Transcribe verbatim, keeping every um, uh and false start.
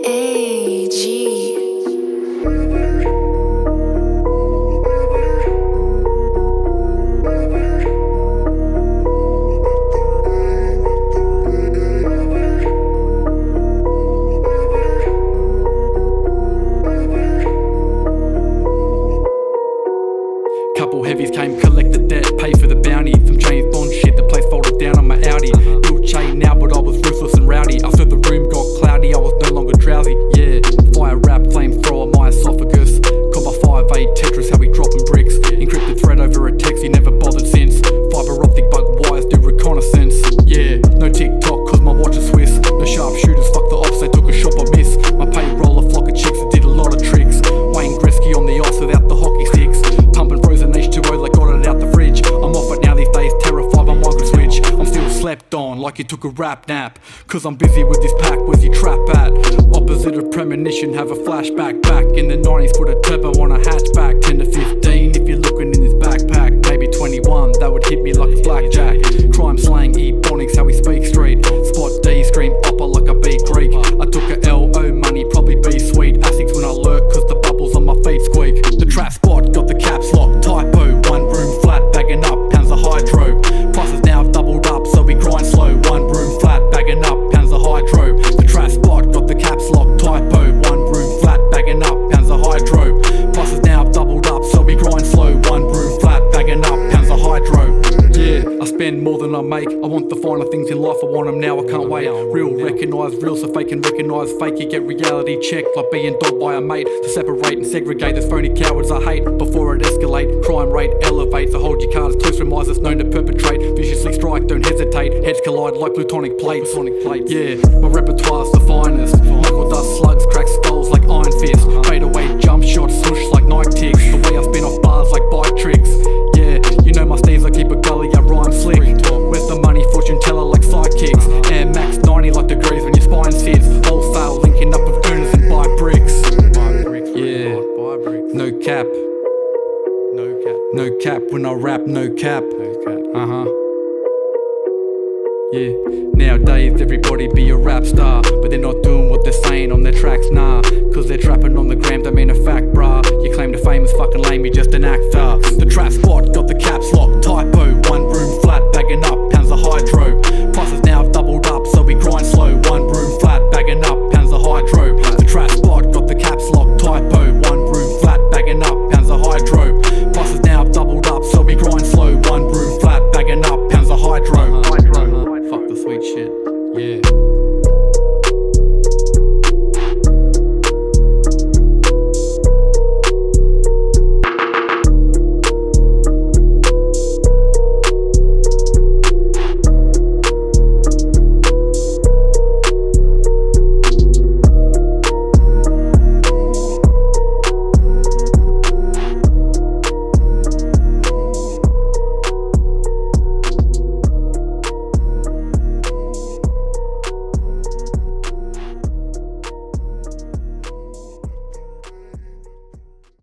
A G. Couple heavies came, collect the debt, pay for the bounty. Some James Bond shit, the place folded down on my Audi. Ill chain now, but I was ruthless and rowdy. After the room got cloudy, I was no longer drowsy. Yeah, fire rap, flamethrower, my esophagus. Caught by five eight Tetris, how we dropping bricks. Encrypted thread over a text, he never bothered since. Fiber optic bug wires do reconnaissance. Yeah, no TikTok, cause my watch is Swiss. No sharpshooters, fuck the ops, they took a shot I miss. My payroll, a flock of chicks that did a lot of tricks. Wayne Gretzky on the ice without the hockey sticks. Pumping frozen H two O like got it out the fridge. I'm off it now these days, terrified by micro switch. I'm still slept on like you took a rap nap. Cause I'm busy with this pack, where's your trap at? Opposite of premonition, have a flashback. Back in the nineties, put a turbo on a hatchback. Ten to fifteen, if you're looking in this backpack. Maybe twenty-one, that would hit me like a blackjack. Crime slang, ebonics, how we speak street. Spot D, scream upper like a beat Greek. I took a L O money, probably be sweet. Asics when I lurk, cause the bubbles on my feet squeak. The trap spot got the caps locked, typo. One room flat, bagging up, pounds of hydro. Prices now doubled up, so we grind slow. One room flat, bagging up, pounds of hydro. The trap spot got the caps locked, typo. One room flat, bagging up, pounds of hydro. Prices now doubled up, so we grind slow. One room flat, bagging up, pounds of hydro. Yeah, I spend more than I make. I want the finer things in life, I want them now, I can't wait. Real recognise real, so fake can recognise fake. You get reality checked like being dogged by a mate. To separate and segregate those phony cowards I hate. Before it escalate, crime rate elevates. So hold your cards close, reminders known to perpetrate. Viciously strike, don't hesitate. Heads collide like plutonic plates. Plutonic plates. Yeah, my repertoire's the finest. Michael does slugs, cracks skulls like Iron Fist. Fade away, jump shots, swoosh like Nike ticks. The way I spin off bars like bike tricks. Yeah, you know my steez, I keep a gully, I rhyme slick. Where's the money, fortune teller like sidekicks. Air Max ninety like degrees when your spine sits. Wholesale linking up with earners and buy bricks. Yeah, no cap. No cap. No cap when I rap, no cap. Uh huh. Yeah, nowadays everybody be a rap star, but they're not doing what they're saying on their tracks, nah. Cause they're trapping on the gram, don't mean a fact, brah. You claim the fame is fucking lame, you're just an actor. The trap spot got the caps locked, typo. One room flat, bagging up, pounds of hydro. Prices now doubled up, so we grind slow. One room flat, bagging up, pounds of hydro. The trap spot got the caps locked, typo. One room flat, bagging up, pounds of hydro. Prices now doubled up, so we grind slow. One room flat, bagging up, pounds of hydro. Fuck the sweet shit, yeah.